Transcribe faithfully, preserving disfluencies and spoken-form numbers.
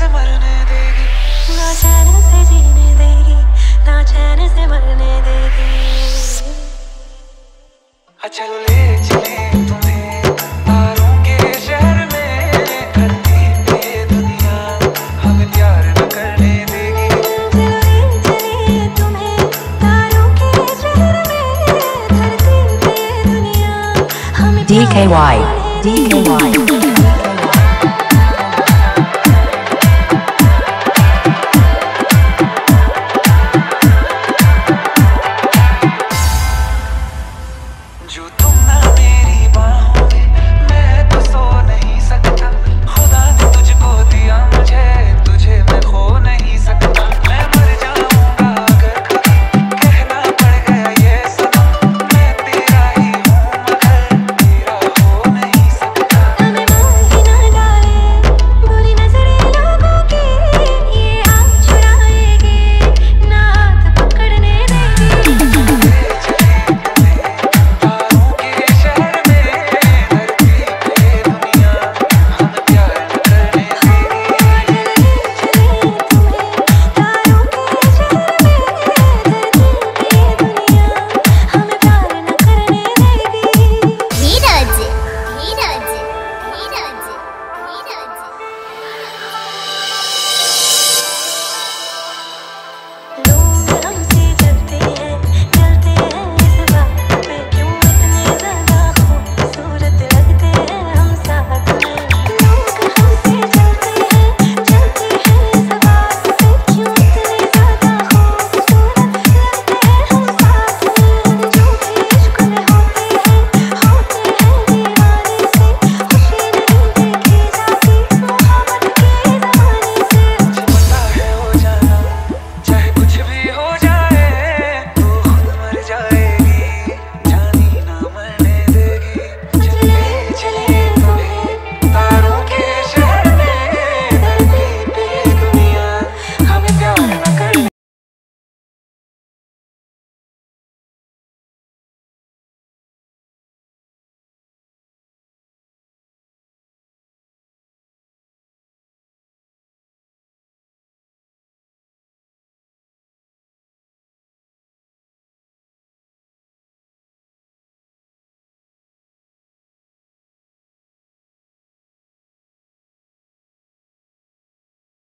मरने देगी, ना चैन से जीने देगी, ना चैन से मरने देगी। चलो ले चले तुम्हें तारों के शहर में, धरती पे दुनिया हमें प्यार न करने देगी। चलो ले चले तुम्हें तारों के शहर में, धरती पे दुनिया हमें D K Y D K Y